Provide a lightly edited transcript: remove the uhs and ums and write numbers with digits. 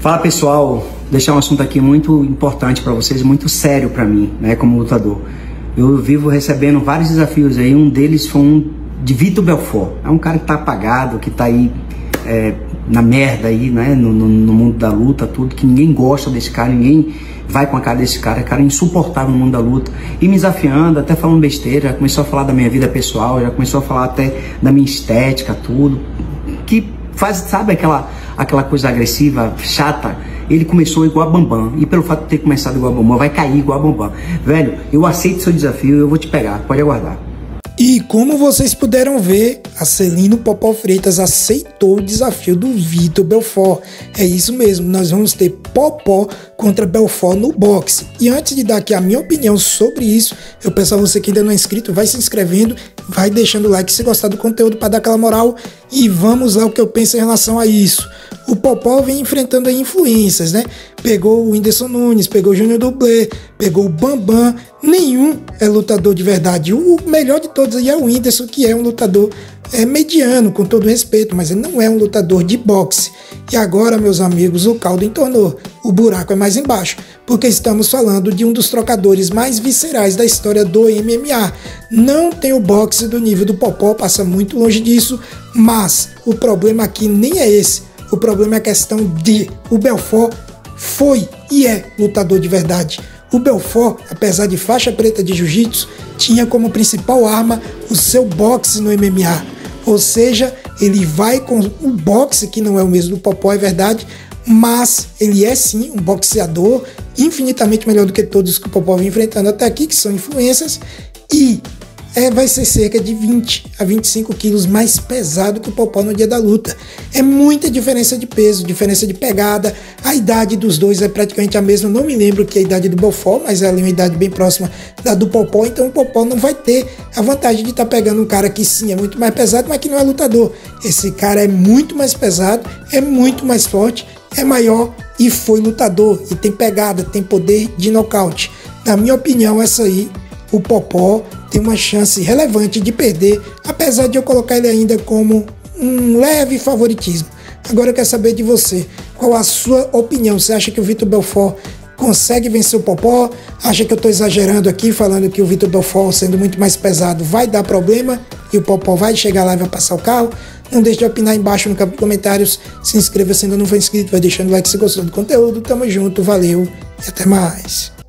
Fala pessoal, deixar um assunto aqui muito importante para vocês, muito sério para mim, né, como lutador. Eu vivo recebendo vários desafios aí, um deles foi um de Vitor Belfort. É um cara que tá apagado, que tá aí na merda aí, né, no mundo da luta, tudo, que ninguém gosta desse cara, ninguém vai com a cara desse cara, cara insuportável no mundo da luta. E me desafiando, até falando besteira, já começou a falar da minha vida pessoal, já começou a falar até da minha estética, tudo, que faz, sabe aquela coisa agressiva, chata. Ele começou igual a Bambam, e pelo fato de ter começado igual a Bambam, vai cair igual a Bambam. Velho, eu aceito seu desafio, eu vou te pegar, pode aguardar. E como vocês puderam ver, a Celino Popó Freitas aceitou o desafio do Vitor Belfort. É isso mesmo, nós vamos ter Popó contra Belfort no boxe. E antes de dar aqui a minha opinião sobre isso, eu peço a você que ainda não é inscrito, vai se inscrevendo, vai deixando o like se gostar do conteúdo para dar aquela moral. E vamos lá o que eu penso em relação a isso. O Popó vem enfrentando aí influências, né? Pegou o Whindersson Nunes, pegou o Júnior Dublê, pegou o Bambam. Nenhum é lutador de verdade. O melhor de todos aí é o Whindersson, que é um lutador mediano, com todo respeito, mas ele não é um lutador de boxe. E agora, meus amigos, o caldo entornou. O buraco é mais embaixo, porque estamos falando de um dos trocadores mais viscerais da história do MMA. Não tem o boxe do nível do Popó, passa muito longe disso, mas o problema aqui nem é esse. O problema é a questão de o Belfort foi e é lutador de verdade. O Belfort, apesar de faixa preta de jiu-jitsu, tinha como principal arma o seu boxe no MMA. Ou seja, ele vai com o boxe, que não é o mesmo do Popó, é verdade, mas ele é sim um boxeador infinitamente melhor do que todos que o Popó vem enfrentando até aqui, que são influências, e vai ser cerca de 20 a 25 quilos mais pesado que o Popó no dia da luta. É muita diferença de peso, diferença de pegada. A idade dos dois é praticamente a mesma. Não me lembro que é a idade do Belfort, mas ela é uma idade bem próxima da do Popó. Então o Popó não vai ter a vantagem de estar pegando um cara que sim é muito mais pesado, mas que não é lutador. Esse cara é muito mais pesado, é muito mais forte, é maior e foi lutador. E tem pegada, tem poder de nocaute. Na minha opinião, essa aí, o Popó tem uma chance relevante de perder, apesar de eu colocar ele ainda como um leve favoritismo. Agora eu quero saber de você, qual a sua opinião? Você acha que o Vitor Belfort consegue vencer o Popó? Acha que eu estou exagerando aqui, falando que o Vitor Belfort, sendo muito mais pesado, vai dar problema e o Popó vai chegar lá e vai passar o carro? Não deixe de opinar embaixo no campo de comentários, se inscreva se ainda não for inscrito, vai deixando o like se gostou do conteúdo. Tamo junto, valeu e até mais.